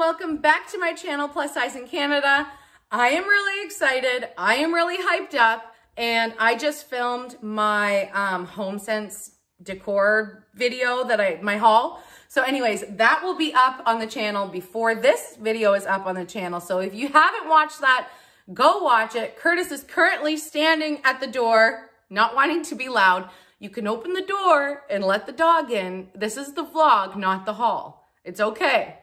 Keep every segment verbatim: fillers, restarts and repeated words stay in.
welcome back to my channel, Plus Size in Canada. I am really excited. I am really hyped up, and I just filmed my um, HomeSense decor video that I, my haul. So anyways, that will be up on the channel before this video is up on the channel. So if you haven't watched that, go watch it. Curtis is currently standing at the door, not wanting to be loud. You can open the door and let the dog in. This is the vlog, not the haul. It's okay.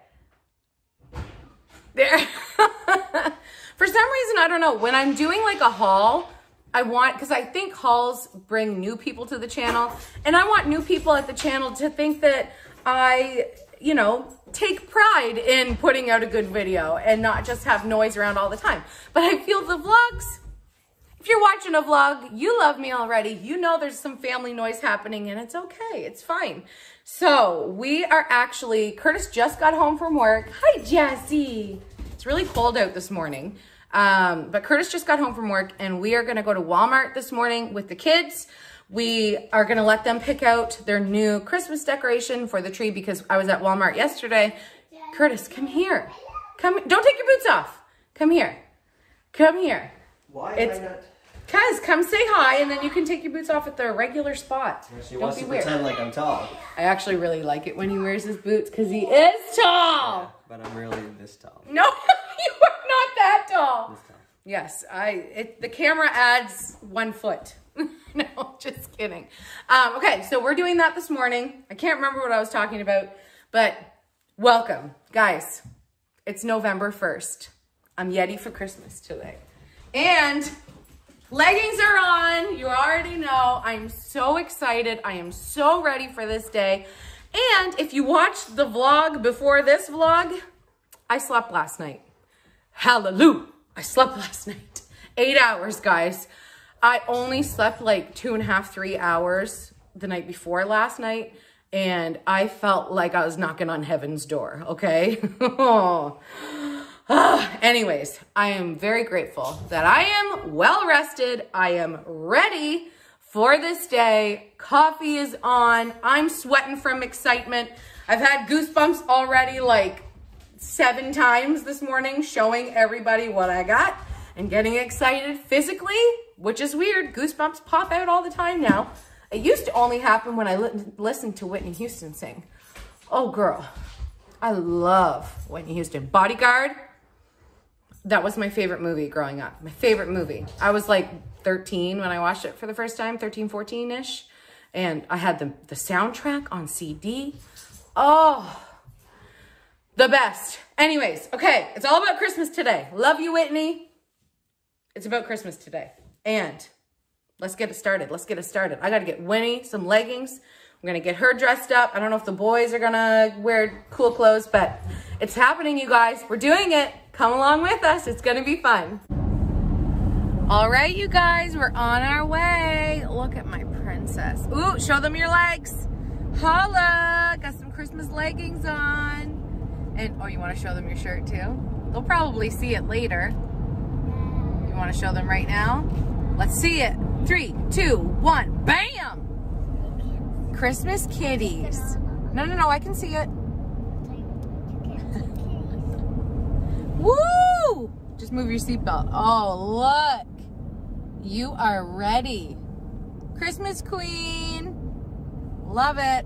There. For some reason, I don't know, when I'm doing like a haul, I want, because I think hauls bring new people to the channel, and I want new people at the channel to think that I, you know, take pride in putting out a good video and not just have noise around all the time. But I feel the vlogs, if you're watching a vlog, you love me already. You know there's some family noise happening, and it's okay. It's fine. So we are actually, Curtis just got home from work. Hi, Jessie. It's really cold out this morning. Um, but Curtis just got home from work, and we are going to go to Walmart this morning with the kids. We are going to let them pick out their new Christmas decoration for the tree because I was at Walmart yesterday. Curtis, come here. Come. Don't take your boots off. Come here. Come here. Why it's, am I not? Cause come say hi, and then you can take your boots off at the regular spot. She Don't wants be to weird. pretend like I'm tall. I actually really like it when he wears his boots because he is tall. Yeah, but I'm really this tall. No, you are not that tall. This tall. Yes, I. It, the camera adds one foot. No, just kidding. Um, okay, so we're doing that this morning. I can't remember what I was talking about, but welcome, guys. It's November first. I'm Yeti for Christmas today. And leggings are on. You already know. I'm so excited. I am so ready for this day. And if you watched the vlog before this vlog, I slept last night. Hallelujah. I slept last night. Eight hours, guys. I only slept like two and a half, three hours the night before last night. And I felt like I was knocking on heaven's door, okay? Anyways, I am very grateful that I am well rested. I am ready for this day. Coffee is on. I'm sweating from excitement. I've had goosebumps already like seven times this morning, showing everybody what I got and getting excited physically, which is weird. Goosebumps pop out all the time now. It used to only happen when I li listened to Whitney Houston sing. Oh, girl. I love Whitney Houston. Bodyguard. That was my favorite movie growing up. My favorite movie. I was like thirteen when I watched it for the first time, thirteen, fourteen-ish. And I had the, the soundtrack on C D. Oh, the best. Anyways, okay. It's all about Christmas today. Love you, Whitney. It's about Christmas today. And let's get it started. Let's get it started. I got to get Winnie some leggings. I'm going to get her dressed up. I don't know if the boys are going to wear cool clothes, but it's happening, you guys. We're doing it. Come along with us. It's going to be fun. All right, you guys, we're on our way. Look at my princess. Ooh, show them your legs. Holla. Got some Christmas leggings on. And, oh, you want to show them your shirt too? They'll probably see it later. You want to show them right now? Let's see it. Three, two, one, bam! Christmas kitties. No, no, no, I can see it. Woo! Just move your seatbelt. Oh, look. You are ready. Christmas queen. Love it.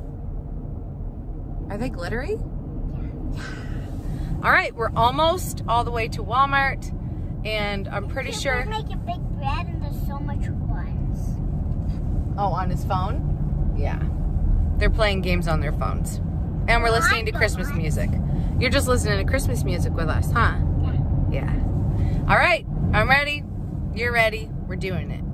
Are they glittery? Yeah. All right, we're almost all the way to Walmart, and I'm pretty sure. Make a big bread and there's so much ones. Oh, on his phone? Yeah. They're playing games on their phones. And we're listening to Christmas music. You're just listening to Christmas music with us, huh? Yeah. Yeah. All right. I'm ready. You're ready. We're doing it.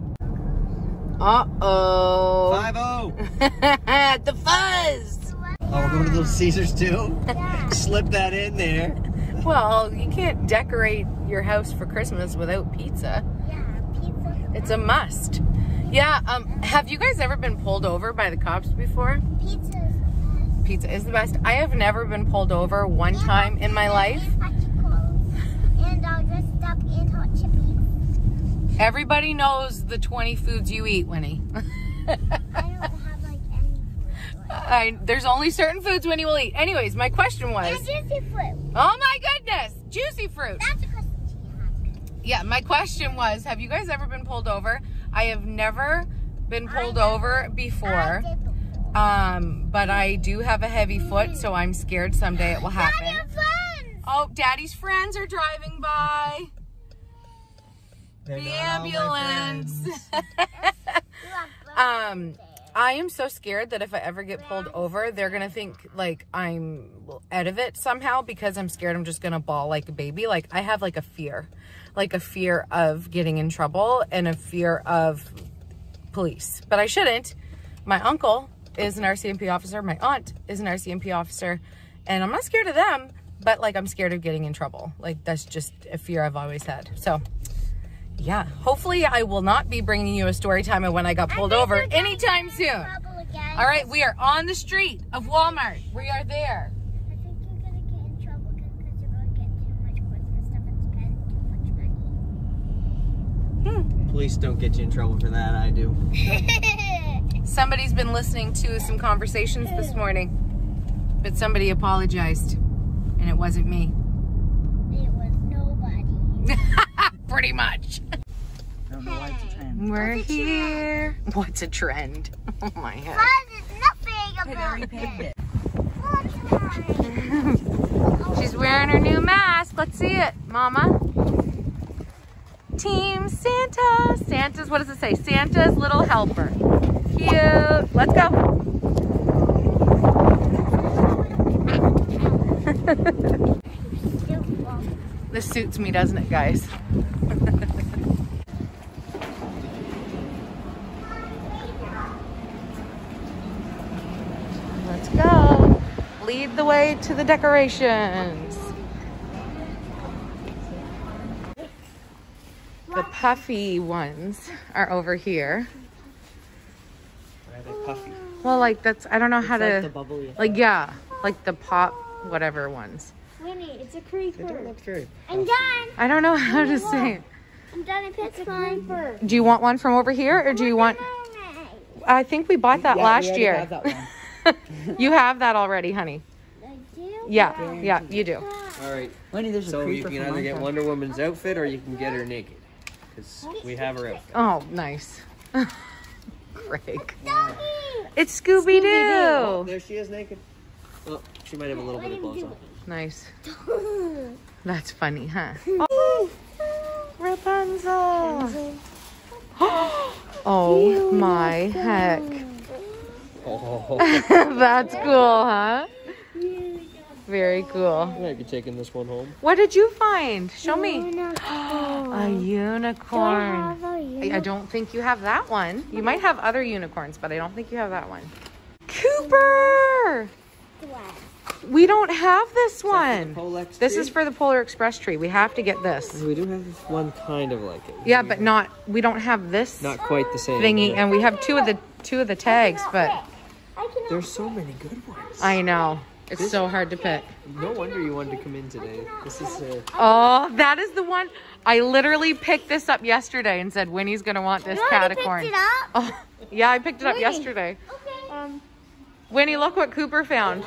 Uh-oh. five oh. The fuzz. Oh, we're going to Little Caesars too? Yeah. Slip that in there. Well, you can't decorate your house for Christmas without pizza. Yeah, pizza. It's a must. Yeah, um, have you guys ever been pulled over by the cops before? Pizza is the best. Pizza is the best. I have never been pulled over one time in my life. And I'll dress up in hot chippies. Everybody knows the twenty foods you eat, Winnie. I don't have like any food. I, there's only certain foods Winnie will eat. Anyways, my question was... And juicy fruit. Oh my goodness! Juicy fruit. That's a question she asked. Yeah, my question was, have you guys ever been pulled over? I have never been pulled I over I before. did before. Um, but I do have a heavy foot, so I'm scared someday it will Daddy happen. and friends. Oh, Daddy's friends are driving by. They're The not all my ambulance. friends. You have um, birthday. I am so scared that if I ever get pulled over, they're gonna think like I'm out of it somehow because I'm scared I'm just gonna bawl like a baby. Like I have like a fear, like a fear of getting in trouble and a fear of police. But I shouldn't. My uncle is an R C M P officer. My aunt is an R C M P officer, and I'm not scared of them, but like I'm scared of getting in trouble. Like that's just a fear I've always had. So yeah, hopefully I will not be bringing you a story time of when I got pulled I think over you're gonna anytime get in soon. trouble again. All right, we are on the street of Walmart. We are there. I think you're gonna get in trouble because you're gonna get too much Christmas stuff and spend too much money. Police don't get you in trouble for that. I do. Somebody's been listening to some conversations this morning, but somebody apologized, and it wasn't me. It was nobody. Pretty much. I don't know why it's a trend. We're What's a here. What's a trend? Oh my head. Fun is nothing about Repainted it. it. What's She's wearing her new mask. Let's see it, Mama. Team Santa. Santa's, what does it say? Santa's little helper. Cute. Let's go. This suits me, doesn't it, guys? Let's go. Lead the way to the decorations. The puffy ones are over here. Why are they puffy? Well, like that's, I don't know how It's like to, the bubbly. like, yeah, like the pop, whatever ones. Winnie, it's a They creeper. don't look very. I'm done. I don't know how to say it. I'm done. It's a creeper. Do you want one from over here or do you want, I think we bought that Yeah, we last already year. have that one. You have that already, honey. I do? Yeah, yeah, you do. All right. Wendy, there's a So you creeper can from either get Minecraft. Wonder Woman's outfit or you can get her naked. Because we have her outfit. Oh, nice. Greg. Doggy! It's Scooby-Doo. Oh, there she is naked. Oh, she might have a little bit of clothes on. Nice. That's funny, huh? Oh, Rapunzel. Oh my heck. Oh, That's cool, huh? Very cool. I might be taking this one home. What did you find? Show me. Unicorn. A unicorn. have a I I unicorn? don't think you have that one. You might have other unicorns, but I don't think you have that one. Cooper! We don't have this one. Polex This tree? is for the Polar Express tree. We have to get this. We do have one kind of like it. Yeah, but not, we don't have this Not quite the same. thingy, yeah. and we have two of the two of the tags, but I cannot. There's so many good ones. I know. It's so hard to pick. No wonder you wanted to come in today. This is uh, Oh, that is the one. I literally picked this up yesterday and said Winnie's gonna want this You already catacorn. picked it up? Oh, yeah, I picked it up Winnie. yesterday. Okay. Um, Winnie, look what Cooper found.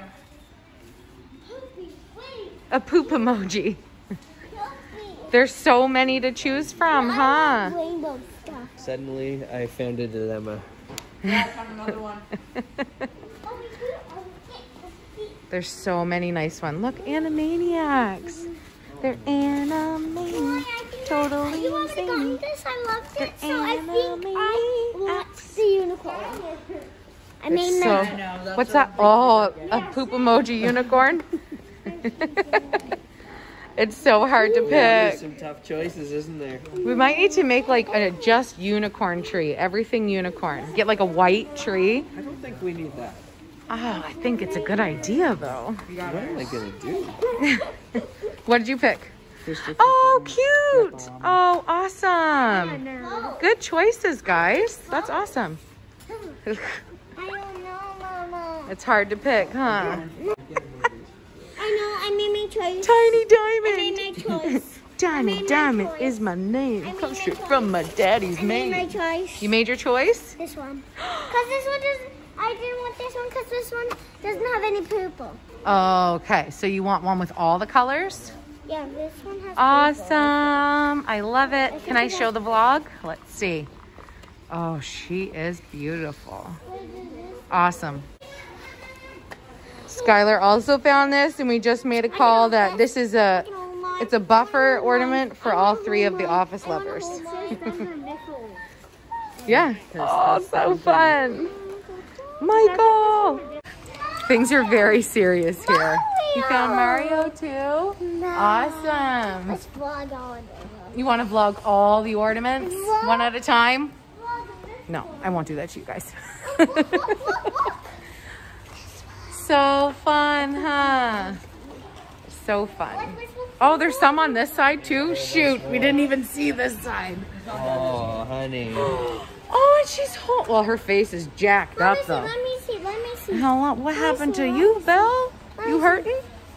Poopy, wait, A poop emoji. Poopy. There's so many to choose from, huh? Rainbow stuff. suddenly I found a dilemma. There's so many nice ones. Look, Animaniacs. They're Animaniacs. Totally You want me to go insane. with this? I loved They're it, so I think I want the unicorn. I made It's my. so, that's what's that? Oh, a poop emoji unicorn. It's so hard to There's pick. some tough choices, isn't there? We might need to make like a just unicorn tree. Everything unicorn. Get like a white tree. I don't think we need that. Oh, I think it's a good idea though. What am I gonna do? What did you pick? Christopher Oh, cute. Oh, I awesome. know. Good choices, guys. That's awesome. I don't know, Mama. It's hard to pick, huh? I know. I made my choice. Tiny I made Diamond. my choice. Tiny made my Diamond choice. is my name. I made Comes my straight choice. from my daddy's I made my name. choice. You made your choice? This one. Because this one doesn't. I didn't want this one because this one doesn't have any purple. Okay, so you want one with all the colors? Yeah, this one has Awesome. I love it. Can I show the vlog? Let's see. Oh, she is beautiful. Awesome. Skylar also found this, and we just made a call that this is a, it's a buffer ornament for all three of the office lovers. Yeah. Oh, so fun. Michael. Things are very serious here. You found Mario too? Awesome. Let's vlog all of it. You want to vlog all the ornaments one at a time? No, I won't do that to you guys. So fun, huh? So fun. Oh, there's some on this side too? Shoot, we didn't even see this side. Oh, honey. Oh, and she's whole. Well, her face is jacked up though. Let me see, let me see. How, what happened to you, Belle? You hurting?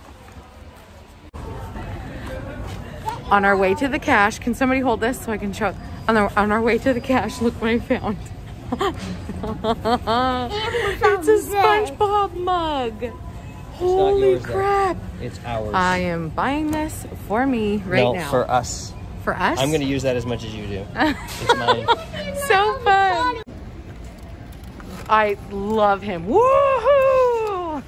On our way to the cash, can somebody hold this so I can show? On, the, on our way to the cash, look what I found. It's a SpongeBob mug. Holy yours, crap. Though. It's ours. I am buying this for me right no, now. for us. For us? I'm going to use that as much as you do. It's mine. So fun. I love him. Woohoo!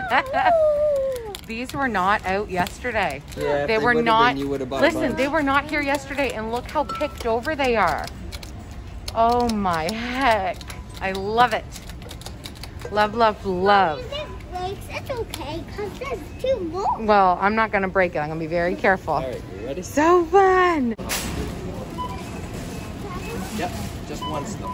These were not out yesterday. Yeah, if they, they were would've not. been, you would've bought a Listen, bunch. they were not here yesterday, and look how picked over they are. Oh my heck! I love it. Love, love, love. If it breaks, it's okay because there's two more. Well, I'm not gonna break it. I'm gonna be very careful. All right, you ready? So fun. Yep, just one still.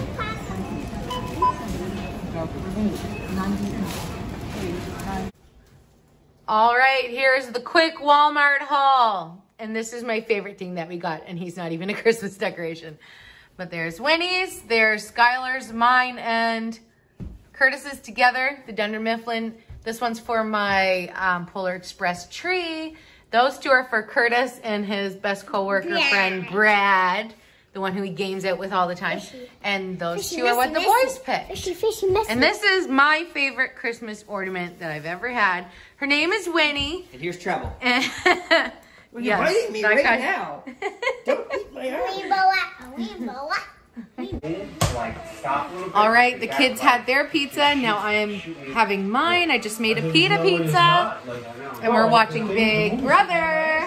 All right, here's the quick Walmart haul. And this is my favorite thing that we got, and he's not even a Christmas decoration. But there's Winnie's, there's Skylar's, mine, and Curtis's together, the Dunder Mifflin. This one's for my um, Polar Express tree. Those two are for Curtis and his best coworker Brad. friend, Brad, the one who he games out with all the time. Fishy. And those Fishy, two are what the messy, boys picked. Fishy, fishy, messy. And this is my favorite Christmas ornament that I've ever had. Her name is Winnie. And here's trouble. Well, You're biting me that right guy- now. Don't eat my arm. Rainbow out, rainbow out. All right, the kids had their pizza. Now I am having mine. I just made a pita pizza. And we're watching Big Brother.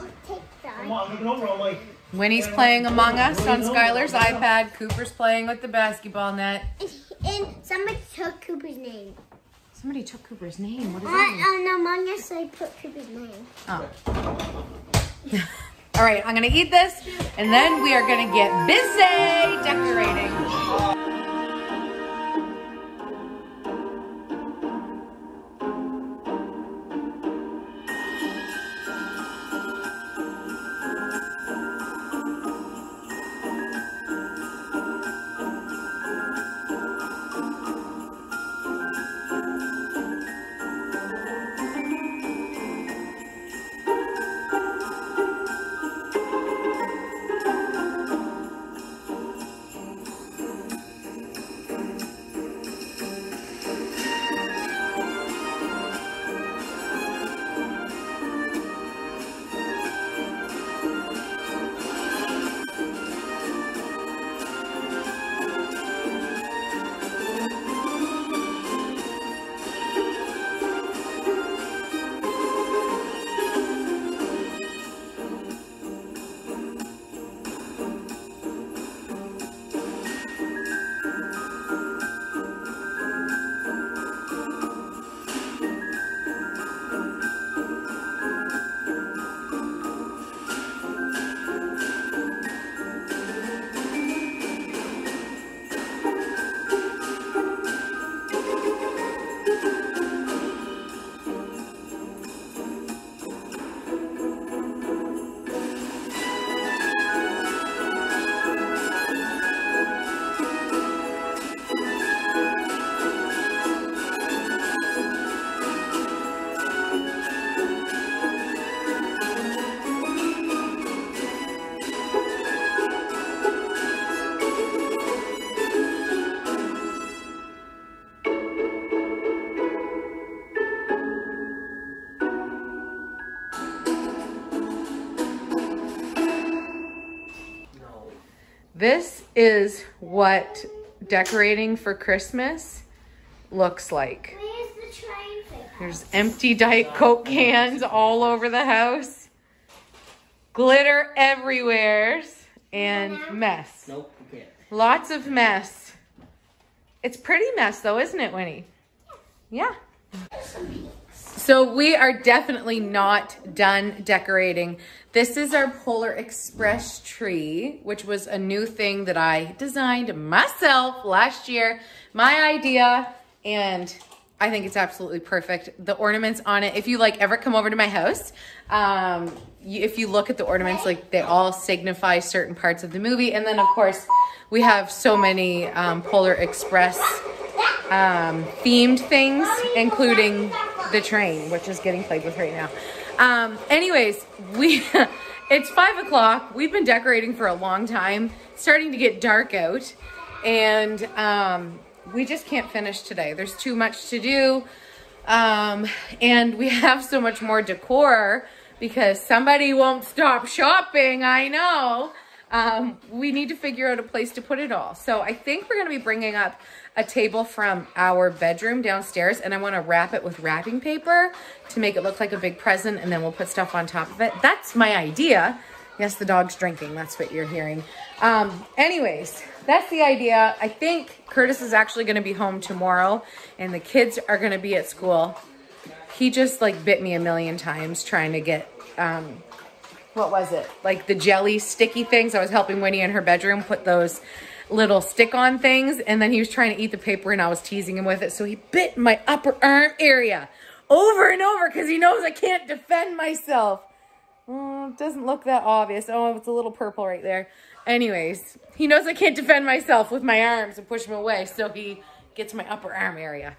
Winnie's playing Among Us on Skylar's iPad. Cooper's playing with the basketball net. And somebody took Cooper's name. Somebody took Cooper's name. What does On, that mean? on Among Us, I put Cooper's name. Oh. All right, I'm gonna eat this, and then we are gonna get busy decorating. This is what decorating for Christmas looks like. Where's the train thing? There's empty Diet Coke cans all over the house. Glitter everywhere. And mess. Nope, you can't. Lots of mess. It's pretty mess though, isn't it, Winnie? Yeah. So we are definitely not done decorating. This is our Polar Express tree, which was a new thing that I designed myself last year. My idea, and I think it's absolutely perfect. The ornaments on it, if you like ever come over to my house, um, you, if you look at the ornaments, like they all signify certain parts of the movie. And then of course, we have so many um, Polar Express um, themed things, including the train, which is getting played with right now. Um, anyways, we it's five o'clock. We've been decorating for a long time. It's starting to get dark out, and um, we just can't finish today. There's too much to do, um, and we have so much more decor because somebody won't stop shopping. I know. Um, we need to figure out a place to put it all. So I think we're going to be bringing up a table from our bedroom downstairs, and I want to wrap it with wrapping paper to make it look like a big present, and then we'll put stuff on top of it. That's my idea. Yes, the dog's drinking. That's what you're hearing. Um, anyways, that's the idea. I think Curtis is actually going to be home tomorrow, and the kids are going to be at school. He just like bit me a million times trying to get, um, what was it? Like the jelly sticky things. I was helping Winnie in her bedroom put those little stick-on things, and then he was trying to eat the paper, and I was teasing him with it, so he bit my upper arm area over and over because he knows I can't defend myself. Oh, it doesn't look that obvious. Oh, it's a little purple right there. Anyways, he knows I can't defend myself with my arms and push him away, so he gets my upper arm area.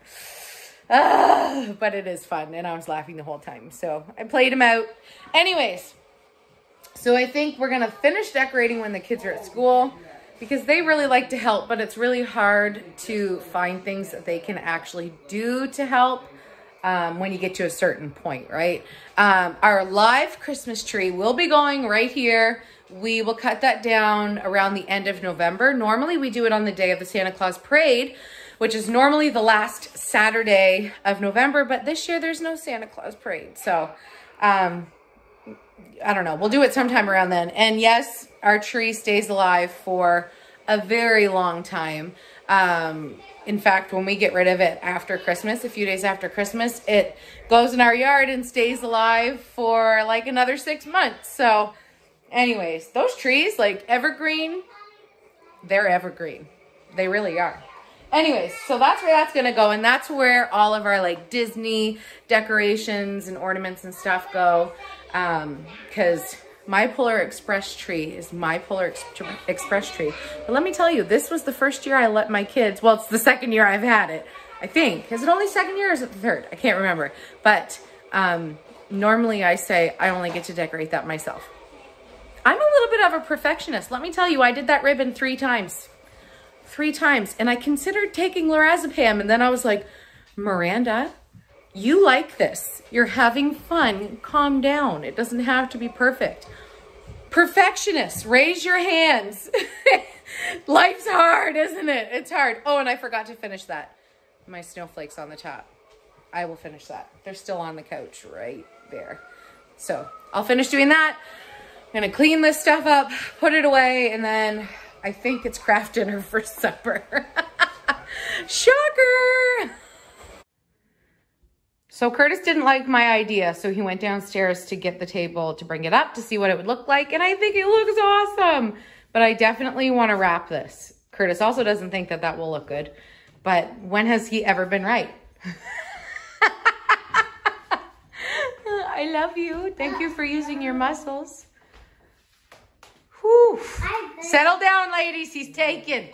Ah, but it is fun, and I was laughing the whole time, so I played him out. Anyways, so I think we're gonna finish decorating when the kids are at school, because they really like to help, but it's really hard to find things that they can actually do to help um, when you get to a certain point, right? Um, our live Christmas tree will be going right here. We will cut that down around the end of November. Normally we do it on the day of the Santa Claus Parade, which is normally the last Saturday of November, but this year there's no Santa Claus Parade. So, um, I don't know. We'll do it sometime around then. And yes, our tree stays alive for a very long time. Um, in fact, when we get rid of it after Christmas, a few days after Christmas, it goes in our yard and stays alive for like another six months. So anyways, those trees, like evergreen, they're evergreen. They really are. Anyways, so that's where that's going to go. And that's where all of our like Disney decorations and ornaments and stuff go. Um, cause my Polar Express tree is my Polar Ex Express tree. But let me tell you, this was the first year I let my kids, well, it's the second year I've had it, I think. Is it only second year or is it the third? I can't remember. But, um, normally I say I only get to decorate that myself. I'm a little bit of a perfectionist. Let me tell you, I did that ribbon three times. Three times. And I considered taking lorazepam, and then I was like, Miranda, you like this. You're having fun. Calm down. It doesn't have to be perfect. Perfectionists, raise your hands. Life's hard, isn't it? It's hard. Oh, and I forgot to finish that. My snowflakes on the top. I will finish that. They're still on the couch right there. So I'll finish doing that. I'm going to clean this stuff up, put it away, and then I think it's craft dinner for supper. Shocker! So Curtis didn't like my idea, so he went downstairs to get the table to bring it up to see what it would look like, and I think it looks awesome. But I definitely want to wrap this. Curtis also doesn't think that that will look good, but when has he ever been right? I love you. Thank you for using your muscles. Whew. Settle down, ladies. He's taken.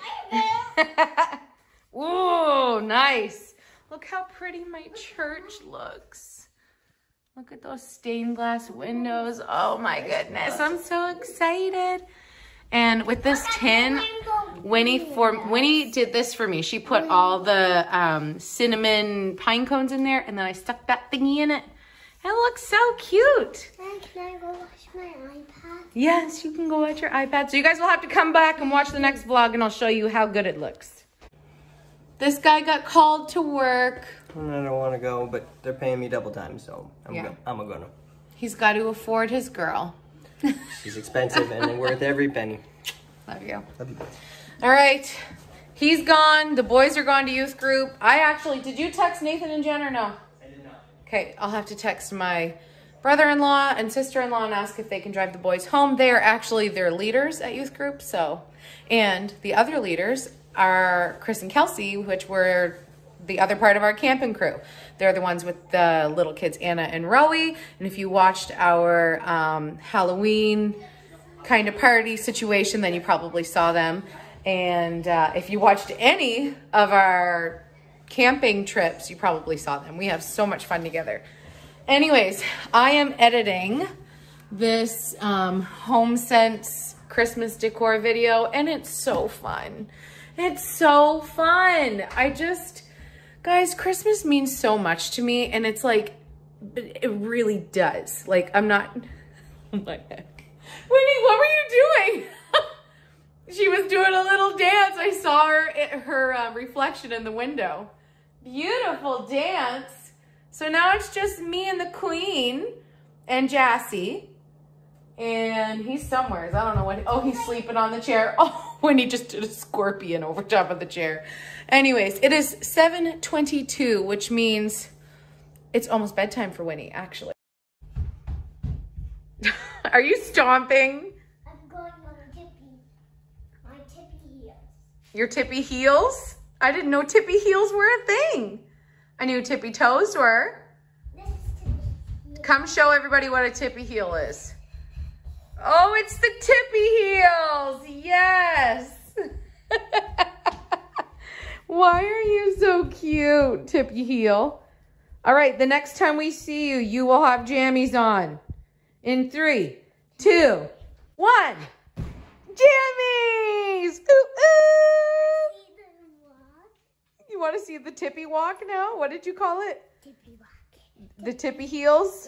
Ooh, nice. Look how pretty my church looks. Look at those stained glass windows. Oh my goodness, I'm so excited. And with this tin, Winnie for Winnie did this for me. She put all the um, cinnamon pine cones in there, and then I stuck that thingy in it. It looks so cute. Then can I go watch my iPad? Yes, you can go watch your iPad. So you guys will have to come back and watch the next vlog and I'll show you how good it looks. This guy got called to work. And I don't want to go, but they're paying me double time, so I'm Yeah. go I'm a gonna. He's got to afford his girl. She's expensive and worth every penny. Love you. Love you. All right. He's gone. The boys are gone to youth group. I actually, did you text Nathan and Jen or no? I did not. Okay, I'll have to text my brother-in-law and sister-in-law and ask if they can drive the boys home. They are actually their leaders at youth group, so. And the other leaders are Chris and Kelsey, which were the other part of our camping crew. They're the ones with the little kids, Anna and Rowie. And if you watched our um, Halloween kind of party situation, then you probably saw them. And uh, if you watched any of our camping trips, you probably saw them. We have so much fun together. Anyways, I am editing this um, HomeSense Christmas decor video, and it's so fun. It's so fun. I just, guys, Christmas means so much to me, and it's like, it really does. Like, I'm not, oh my heck. Winnie, what were you doing? She was doing a little dance. I saw her, her uh, reflection in the window. Beautiful dance. So now it's just me and the queen and Jassy. And he's somewhere. I don't know what. Oh, he's sleeping on the chair. Oh, when he just did a scorpion over top of the chair. Anyways, it is seven twenty-two, which means it's almost bedtime for Winnie, actually. Are you stomping? I'm going on tippy. My tippy heels. Your tippy heels? I didn't know tippy heels were a thing. I knew tippy toes were. This is tippy. Come show everybody what a tippy heel is. Oh, it's the tippy heels. Yes. Why are you so cute, tippy heel? All right, the next time we see you, you will have jammies on. In three, two, one. Jammies! Ooh, ooh. You want to see the tippy walk now? What did you call it? Tippy walk. The tippy heels?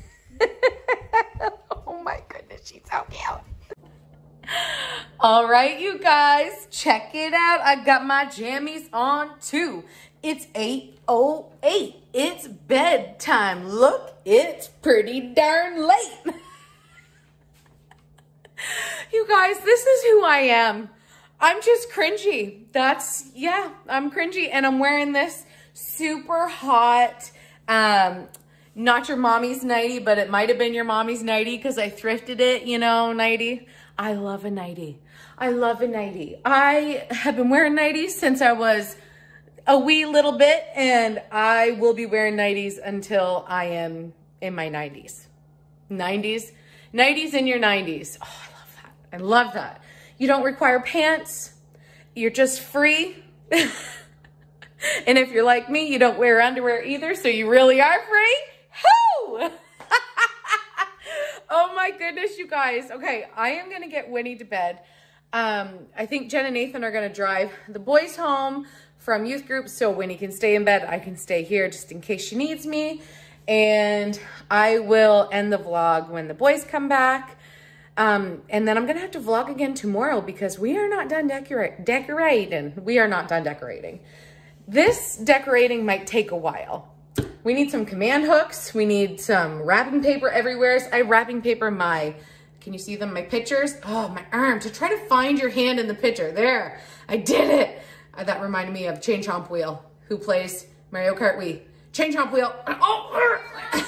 Oh my goodness, she's so cute. All right, you guys, check it out. I got my jammies on too. It's eight oh eight. It's bedtime. Look, it's pretty darn late. You guys, this is who I am. I'm just cringy. That's, yeah, I'm cringy. And I'm wearing this super hot, um, not your mommy's nightie, but it might have been your mommy's nightie because I thrifted it, you know, nightie. I love a nightie. I love a nightie. I have been wearing nighties since I was a wee little bit, and I will be wearing nighties until I am in my nineties. nineties? nineties in your nineties. Oh, I love that. I love that. You don't require pants. You're just free. And if you're like me, you don't wear underwear either, so you really are free. Hoo! Oh my goodness, you guys. Okay, I am gonna get Winnie to bed. Um, I think Jen and Nathan are gonna drive the boys home from youth group so Winnie can stay in bed. I can stay here just in case she needs me. And I will end the vlog when the boys come back. Um, and then I'm gonna have to vlog again tomorrow because we are not done decora- decorating. We are not done decorating. This decorating might take a while. We need some command hooks. We need some wrapping paper everywhere. I wrapping paper my, can you see them, my pictures? Oh, my arm, to try to find your hand in the picture. There, I did it. Uh, that reminded me of Chain Chomp Wheel, who plays Mario Kart Wii. Chain Chomp Wheel, oh,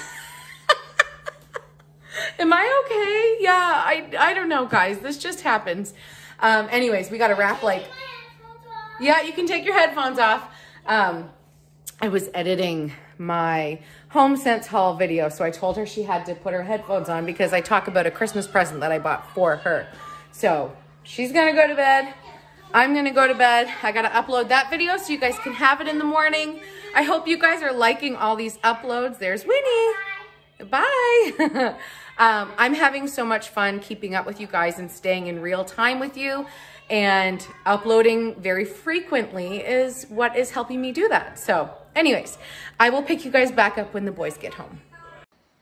am I okay? Yeah, I, I don't know, guys. This just happens. Um, anyways, we got to wrap like, yeah, you can take your headphones off. Um, I was editing my HomeSense haul video, so I told her she had to put her headphones on because I talk about a Christmas present that I bought for her. So she's gonna go to bed. I'm gonna go to bed. I gotta upload that video so you guys can have it in the morning. I hope you guys are liking all these uploads. There's Winnie. Bye. um, I'm having so much fun keeping up with you guys and staying in real time with you. And uploading very frequently is what is helping me do that. So anyways, I will pick you guys back up when the boys get home.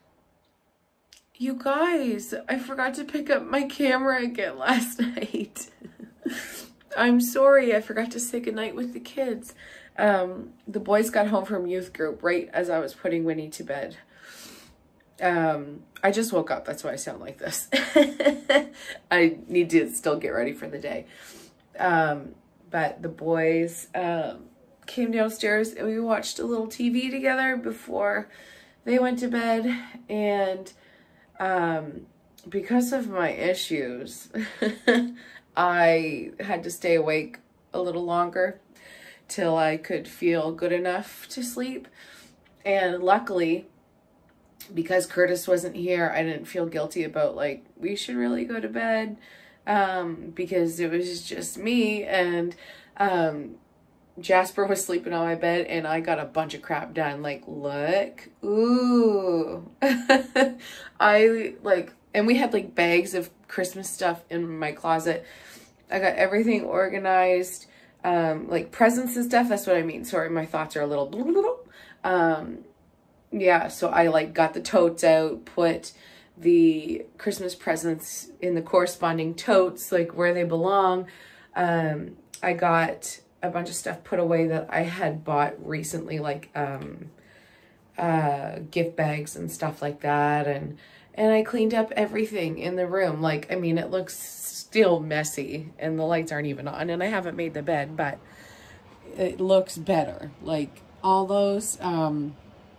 You guys, I forgot to pick up my camera again last night. I'm sorry, I forgot to say goodnight with the kids. Um, the boys got home from youth group right as I was putting Winnie to bed. Um, I just woke up, that's why I sound like this. I need to still get ready for the day. Um, but the boys um, came downstairs and we watched a little T V together before they went to bed. And um, because of my issues, I had to stay awake a little longer till I could feel good enough to sleep. And luckily, because Curtis wasn't here, I didn't feel guilty about like, we should really go to bed, um, because it was just me and um, Jasper was sleeping on my bed and I got a bunch of crap done. Like, look, ooh, I like, and we had like bags of Christmas stuff in my closet. I got everything organized, um, like presents and stuff. That's what I mean. Sorry, my thoughts are a little, blah, blah, blah. um, yeah. So I like got the totes out, put the Christmas presents in the corresponding totes, like where they belong. Um, I got a bunch of stuff put away that I had bought recently, like, um, uh, gift bags and stuff like that. And, and I cleaned up everything in the room. Like, I mean, it looks still messy and the lights aren't even on and I haven't made the bed, but it looks better. Like all those, um,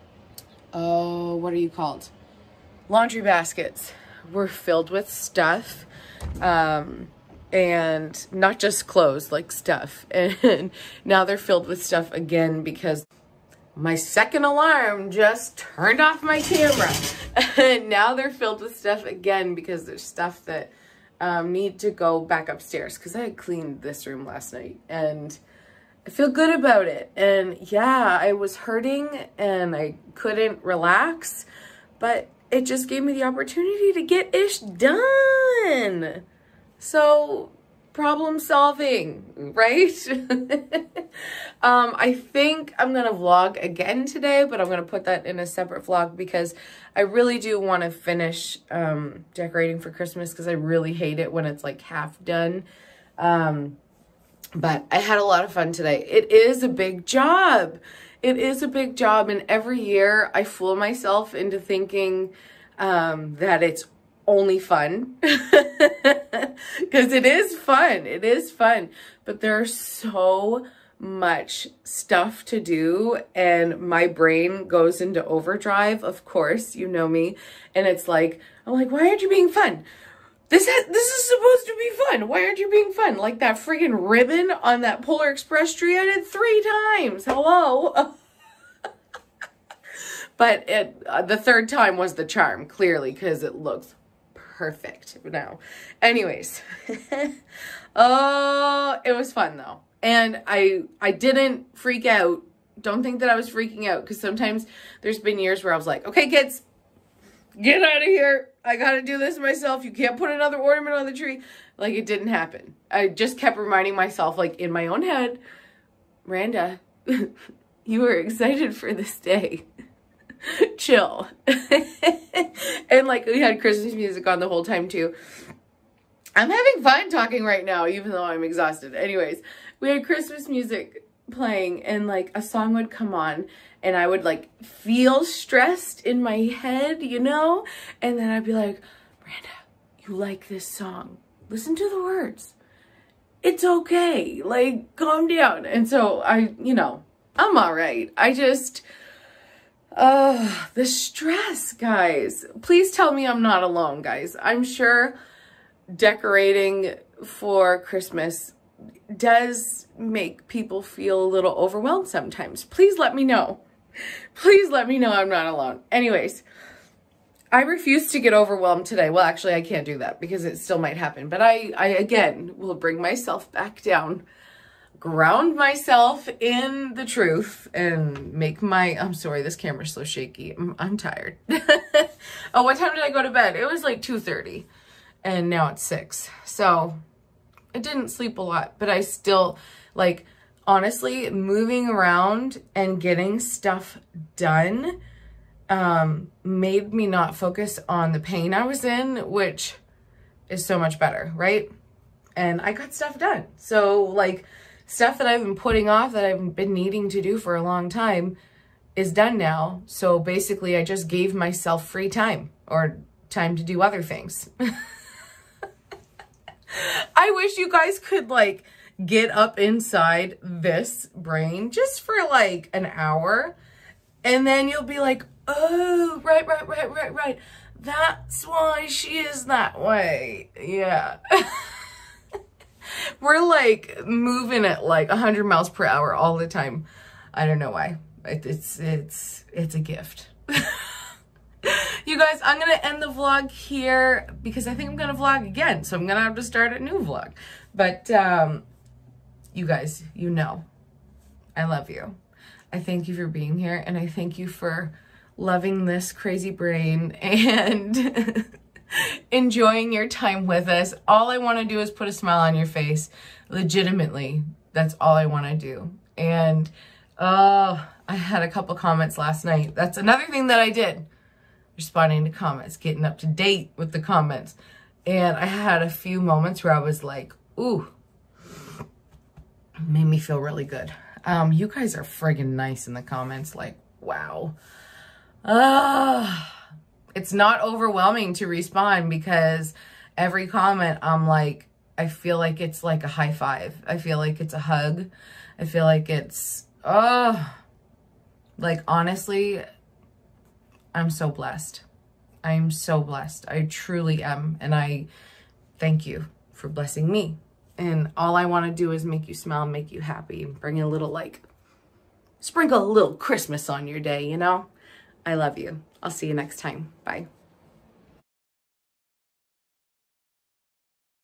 oh, what are you called? Laundry baskets were filled with stuff. Um, and not just clothes, like stuff. And now they're filled with stuff again because my second alarm just turned off my camera. And now they're filled with stuff again because there's stuff that um, need to go back upstairs because I had cleaned this room last night and I feel good about it. And yeah, I was hurting and I couldn't relax, but it just gave me the opportunity to get ish done. So, problem solving, right? um, I think I'm going to vlog again today, but I'm going to put that in a separate vlog because I really do want to finish um, decorating for Christmas because I really hate it when it's like half done. Um, but I had a lot of fun today. It is a big job. It is a big job. And every year I fool myself into thinking um, that it's only fun because it is fun. It is fun, but there's so much stuff to do and my brain goes into overdrive. Of course, you know me. And it's like, I'm like, why aren't you being fun? This has, this is supposed to be fun. Why aren't you being fun? Like that friggin' ribbon on that Polar Express tree I did three times. Hello. But it, uh, the third time was the charm, clearly, because it looks perfect now. Anyways, oh, it was fun though. And I, I didn't freak out. Don't think that I was freaking out because sometimes there's been years where I was like, okay, kids, get out of here. I got to do this myself. You can't put another ornament on the tree. Like it didn't happen. I just kept reminding myself like in my own head, Miranda, you were excited for this day. Chill. And like we had Christmas music on the whole time too. I'm having fun talking right now even though I'm exhausted. Anyways, we had Christmas music playing and like a song would come on and I would like feel stressed in my head, you know, and then I'd be like, Miranda, you like this song, listen to the words, it's okay, like calm down. And so I, you know, I'm all right. I just Uh, the stress, guys. Please tell me I'm not alone, guys. I'm sure decorating for Christmas does make people feel a little overwhelmed sometimes. Please let me know. Please let me know I'm not alone. Anyways, I refuse to get overwhelmed today. Well, actually, I can't do that because it still might happen. But I, I again, will bring myself back down, ground myself in the truth and make my, I'm sorry, this camera's so shaky. I'm, I'm tired. Oh, what time did I go to bed? It was like two thirty and now it's six. So I didn't sleep a lot, but I still like, honestly, moving around and getting stuff done um, made me not focus on the pain I was in, which is so much better, right? And I got stuff done. So like stuff that I've been putting off that I've been needing to do for a long time is done now. So basically I just gave myself free time or time to do other things. I wish you guys could like get up inside this brain just for like an hour and then you'll be like, oh, right, right, right, right, right. That's why she is that way. Yeah. We're like moving at like a hundred miles per hour all the time. I don't know why. It, it's, it's, it's a gift. You guys, I'm going to end the vlog here because I think I'm going to vlog again. So I'm going to have to start a new vlog. But, um, you guys, you know, I love you. I thank you for being here. And I thank you for loving this crazy brain and enjoying your time with us. All I want to do is put a smile on your face. Legitimately, that's all I want to do. And uh, I had a couple comments last night. That's another thing that I did. Responding to comments, getting up to date with the comments. And I had a few moments where I was like, ooh, made me feel really good. Um, you guys are friggin' nice in the comments. Like, wow. Uh, it's not overwhelming to respond because every comment I'm like, I feel like it's like a high five. I feel like it's a hug. I feel like it's, oh, like honestly, I'm so blessed. I'm so blessed. I truly am. And I thank you for blessing me. And all I want to do is make you smile and make you happy and bring a little like, sprinkle a little Christmas on your day, you know? I love you. I'll see you next time. Bye.